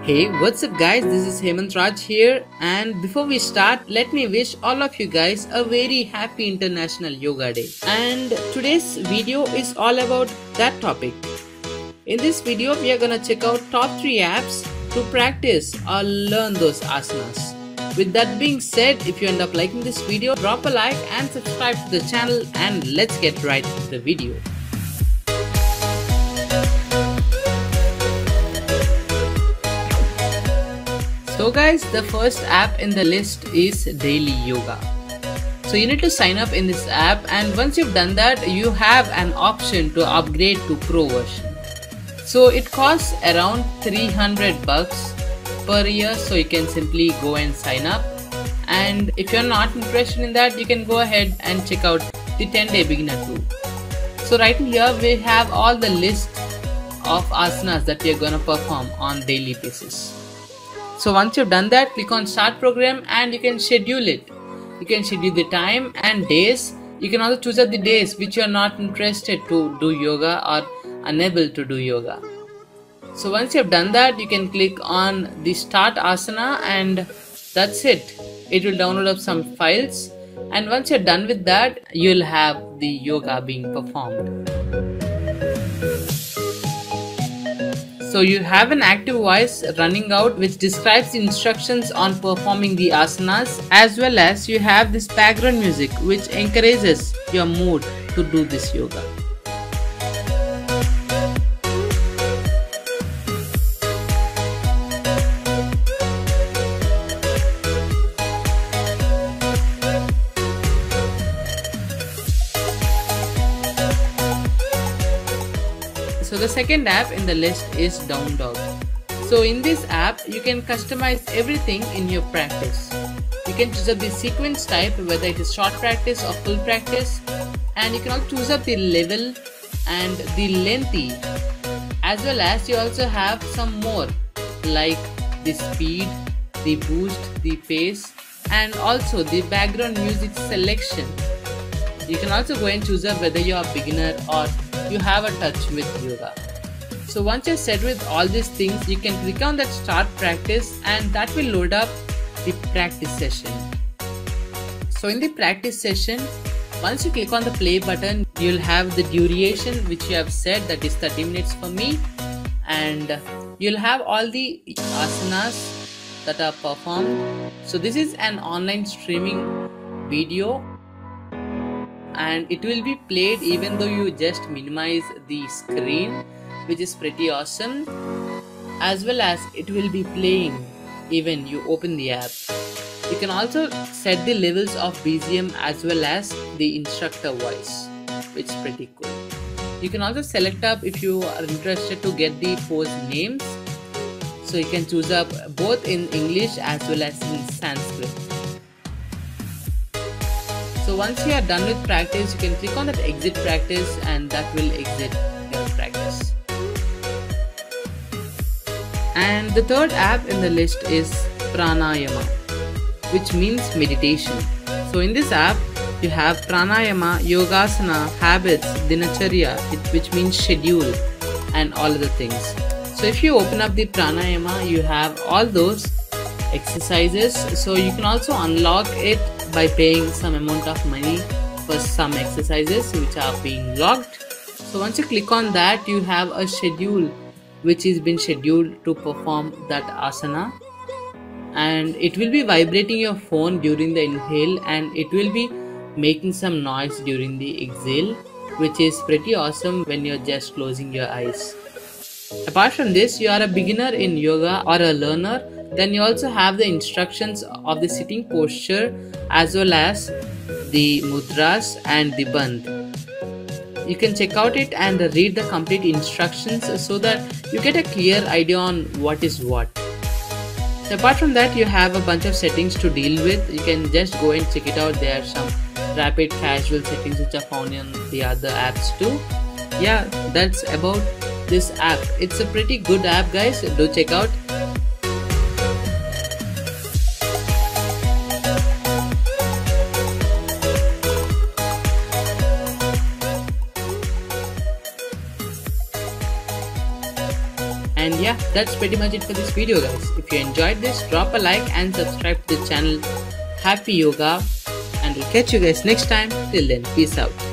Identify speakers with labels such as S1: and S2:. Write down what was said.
S1: Hey, what's up guys? This is Hemant Raj here, and before we start, let me wish all of you guys a very happy International Yoga Day. And today's video is all about that topic. In this video, we are gonna check out top 3 apps to practice or learn those asanas. With that being said, if you end up liking this video, drop a like and subscribe to the channel, and let's get right into the video. So guys, the first app in the list is Daily Yoga. So you need to sign up in this app, and once you've done that, you have an option to upgrade to Pro version. So it costs around 300 bucks per year, so you can simply go and sign up. And if you're not interested in that, you can go ahead and check out the 10-day beginner tool. So right here we have all the list of asanas that we are gonna perform on daily basis. So once you've done that, click on start program and you can schedule it. You can schedule the time and days. You can also choose up the days which you are not interested to do yoga or unable to do yoga. So once you've done that, you can click on the start asana, and that's it. It will download up some files, and once you're done with that, you'll have the yoga being performed. So you have an active voice running out which describes the instructions on performing the asanas, as well as you have this background music which encourages your mood to do this yoga. So the second app in the list is Down Dog. So in this app, you can customize everything in your practice. You can choose up the sequence type, whether it is short practice or full practice, and you can also choose up the level and the lengthy, as well as you also have some more like the speed, the boost, the pace, and also the background music selection. You can also go and choose up whether you are a beginner or you have a touch with yoga. So once you're set with all these things, you can click on that start practice, and that will load up the practice session. So in the practice session, once you click on the play button, you'll have the duration which you have set, that is 30 minutes for me, and you'll have all the asanas that are performed. So this is an online streaming video, and it will be played even though you just minimize the screen, which is pretty awesome, as well as it will be playing even you open the app. You can also set the levels of BGM as well as the instructor voice, which is pretty cool. You can also select up if you are interested to get the pose names, so you can choose up both in English as well as in Sanskrit. So once you are done with practice, you can click on that exit practice, and that will exit your practice. And the third app in the list is Pranayama, which means meditation. So in this app, you have Pranayama, Yogasana, Habits, Dinacharya, which means schedule, and all other things. So if you open up the Pranayama, you have all those exercises. So you can also unlock it by paying some amount of money for some exercises which are being locked. So once you click on that, you have a schedule which is been scheduled to perform that asana, and it will be vibrating your phone during the inhale, and it will be making some noise during the exhale, which is pretty awesome when you're just closing your eyes. Apart from this, you are a beginner in yoga or a learner, then you also have the instructions of the sitting posture as well as the mudras and the bandh. You can check out it and read the complete instructions so that you get a clear idea on what is what. So apart from that, you have a bunch of settings to deal with. You can just go and check it out. There are some rapid casual settings which are found in the other apps too. Yeah, that's about this app. It's a pretty good app, guys. Do check out. And yeah, that's pretty much it for this video, guys. If you enjoyed this, drop a like and subscribe to the channel. Happy yoga, and we'll catch you guys next time. Till then, peace out.